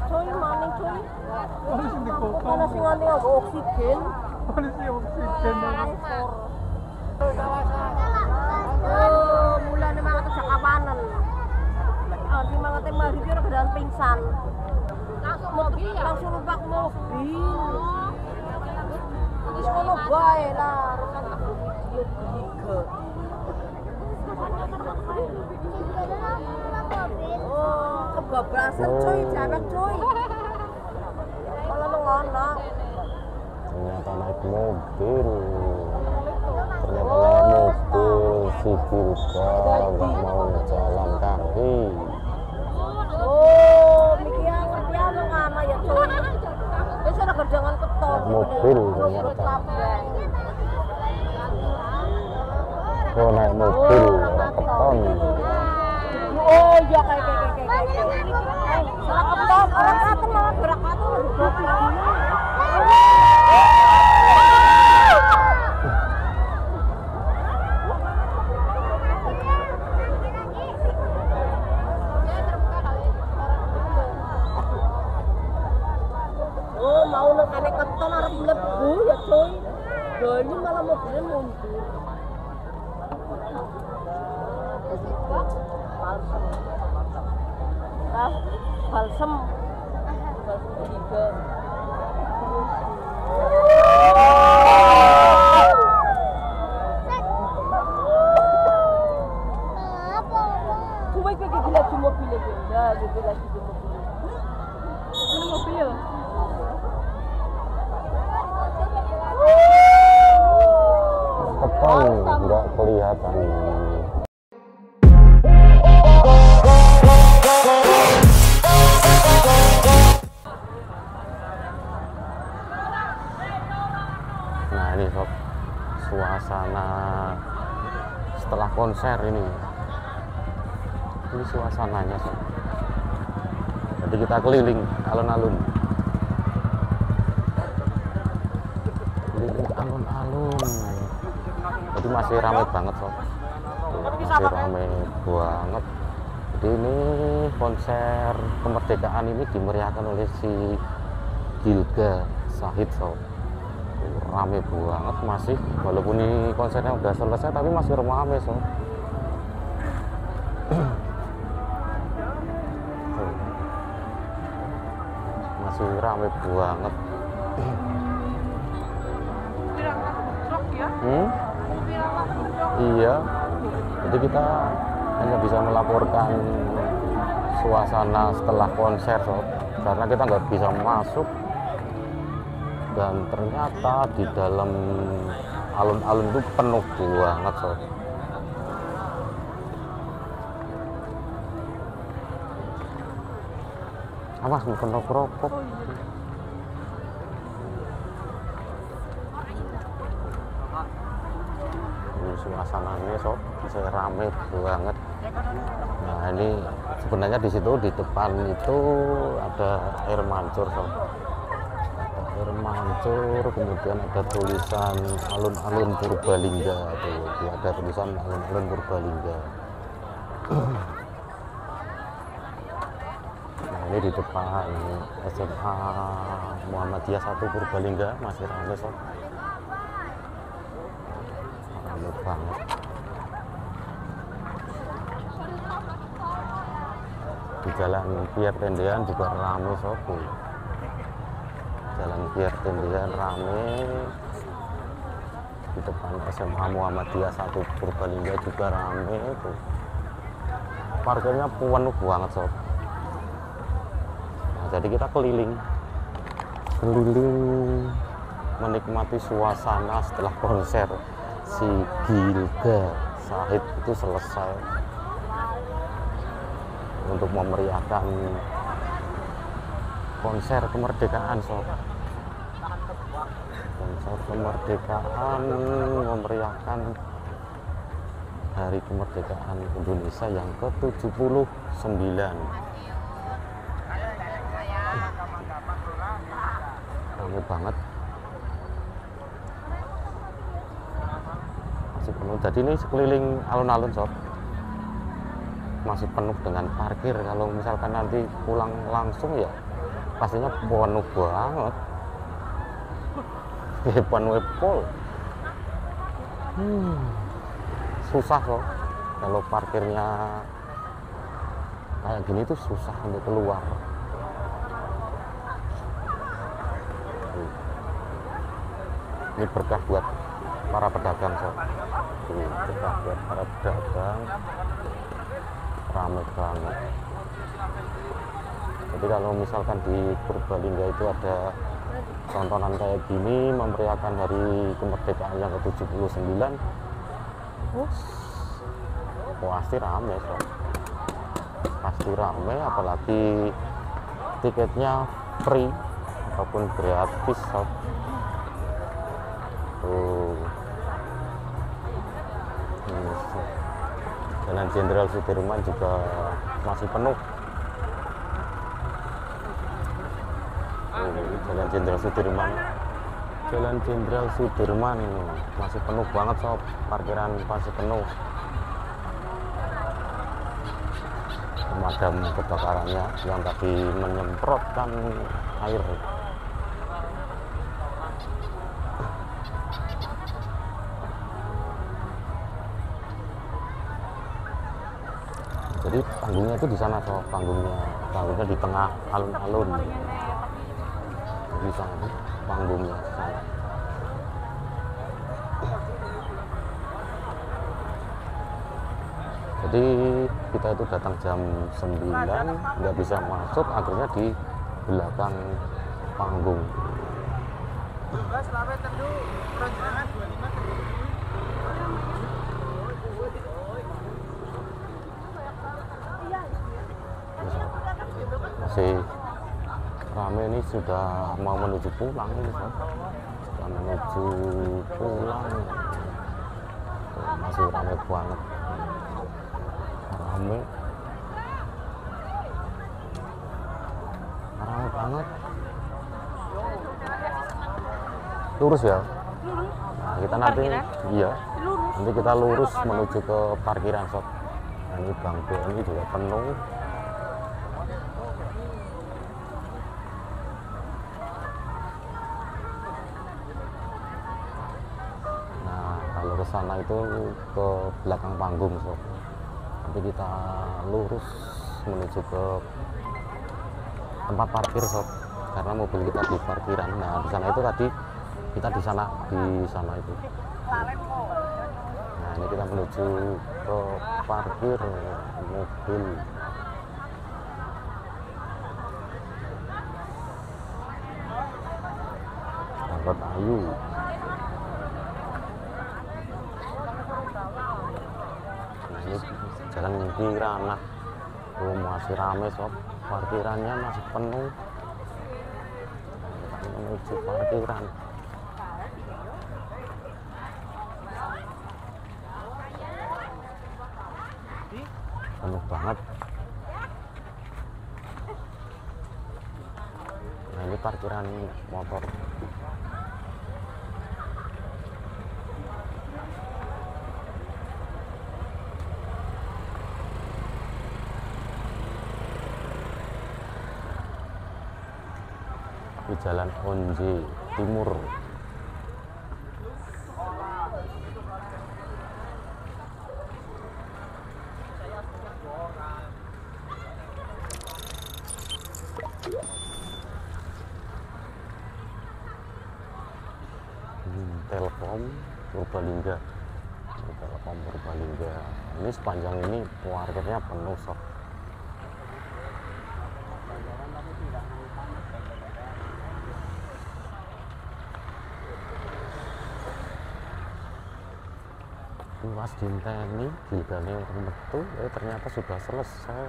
coy, maning coy. Ano sih ko? Paano sih nganti nganggo oksigen? Ano sih oksigen? Oh, mula na mga ito sa kawanan. Di mga tayo mahigit na kadaan pingsan. Langsung mobil ya? Langsung lubak mobil. Di sekolah bae lah. Rekan aku video tiga. Oh, kebablasan coy, cewek coy. Kalau lu anak. Ternyata naik mobil. Ternyata naik mobil si Gilga nggak mau jalan kaki. Oh, mikir ngerti anu ngana ya coy. Wis ora gedangan keton. Mobil ternyata. Oh naik mobil ora keton. Oh iya kayak. Salah keton, orang katen malah gerak katen mobil gini. Oh mau nang kene keton arep mlebu ya coy. Doni malah mobilnya mundur. Balsem 3. Cuma kayak gila di mobilnya benda, gitu lagi di mobilnya. Ini mobil. Keton nggak kelihatan. Nah ini sob, suasana setelah konser ini suasananya sob. Jadi kita keliling alun-alun, jadi masih ramai banget sob, masih ramai banget. Jadi ini konser kemerdekaan ini dimeriahkan oleh si Gilga Syahid sob. Rame banget masih, walaupun ini konsernya udah selesai tapi masih ramai sob. Masih rame banget. Iya, jadi kita hanya bisa melaporkan suasana setelah konser sob, karena kita nggak bisa masuk. Dan ternyata di dalam alun-alun itu penuh banget sob. Awas penuh rokok. Ini suasananya sob, saya rame banget. Nah ini sebenarnya di situ di depan itu ada air mancur sob. Air mancur, kemudian ada tulisan alun-alun Purbalingga tuh, ada tulisan alun-alun Purbalingga. Nah ini di depan SMA Muhammadiyah 1 Purbalingga masih ramai sob, ramai banget. Di Jalan Pier Tendean juga ramai sob. Jalan Pier Tendean rame, di depan SMA Muhammadiyah 1 Purbalingga juga rame tuh. Parkirnya penuh banget sob. Nah, jadi kita keliling menikmati suasana setelah konser si Gilga Syahid itu selesai, untuk memeriahkan konser kemerdekaan sob. Konser kemerdekaan memeriahkan hari kemerdekaan Indonesia yang ke-79. Ramai banget, masih penuh. Jadi ini sekeliling alun-alun sob masih penuh dengan parkir. Kalau misalkan nanti pulang langsung ya pastinya penuh banget. Penuh full. Susah kok kalau parkirnya kayak gini tuh susah untuk keluar. Ini berkah buat para pedagang sob. Berkah buat para pedagang, ramai banget. Jadi kalau misalkan di Purbalingga itu ada tontonan kayak gini memeriahkan hari kemerdekaan yang ke-79, pasti rame sob. Pasti rame, apalagi tiketnya free ataupun gratis sob. Jalan Jenderal Sudirman juga masih penuh. Jalan Jenderal Sudirman, Jalan Jenderal Sudirman masih penuh banget sob, parkiran masih penuh. Pemadam kebakarannya yang tadi menyemprotkan air. Jadi panggungnya itu di sana sob, panggungnya di tengah alun-alun. Di sana panggungnya sana. Jadi kita itu datang jam 9 nggak bisa masuk, akhirnya di belakang panggung. Masih rame, ini sudah mau menuju pulang ini sob. Sudah menuju pulang. Masih rame banget. Rame banget. Lurus ya. Nah, kita nanti iya. Nanti kita lurus menuju ke parkiran sob. Nah, ini Bang BNI juga penuh. Ke sana itu ke belakang panggung sob. Nanti kita lurus menuju ke tempat parkir sob, karena mobil kita di parkiran. Nah di sana itu tadi kita di sana itu. Nah ini kita menuju ke parkir mobil. Angkot Ayu. Ini jalan Kirana, masih rame sob, parkirannya masih penuh. Kita menuju parkiran. Penuh banget. Nah ini parkiran motor. Di Jalan Onje Timur. Telkom Purbalingga. Telkom Purbalingga. Ini sepanjang ini parkirnya penuh sob. Pas dinteni gilgane metu, ternyata sudah selesai.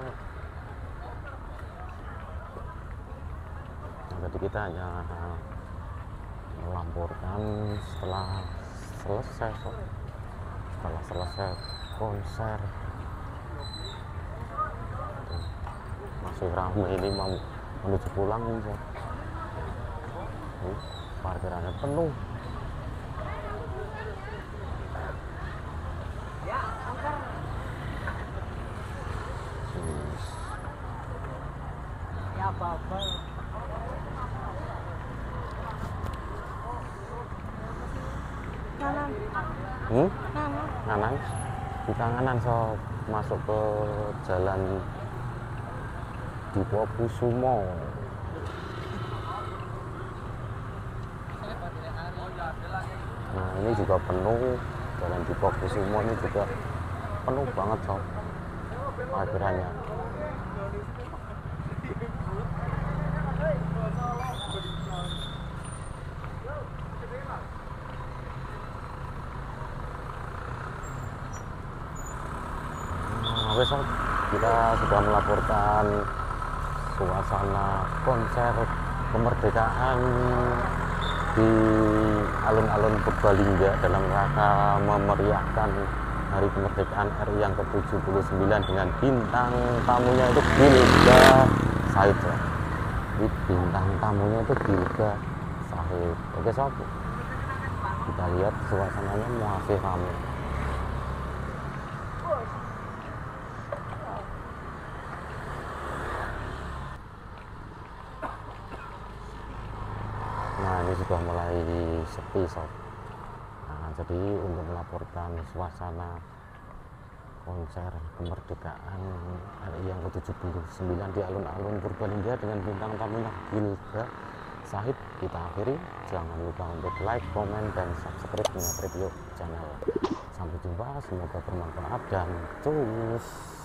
Nah, jadi kita hanya melaporkan setelah selesai sob. Setelah selesai konser. Masih ramai, ini mau menuju pulang nih sob. Parkirannya penuh. Ya, bubble. Nganan kita nganan sob, masuk ke jalan Dipokusumo. Nah ini juga penuh, jalan Dipokusumo ini juga penuh banget sob parkirannya. Besok kita sudah melaporkan suasana konser kemerdekaan di alun-alun Purbalingga dalam rangka memeriahkan Hari Kemerdekaan RI yang ke-79 dengan bintang tamunya itu Gilga Said. Jadi bintang tamunya itu Gilga Said. Oke sob, kita lihat suasananya masih ramai. Nah ini sudah mulai sepi sob. Nah, jadi untuk melaporkan suasana konser kemerdekaan RI yang ke-79 di alun-alun Purbalingga dengan bintang tamunya Gilga Said, kita akhiri. Jangan lupa untuk like, komen, dan subscribe Niat Review channel. Sampai jumpa, semoga bermanfaat dan cus.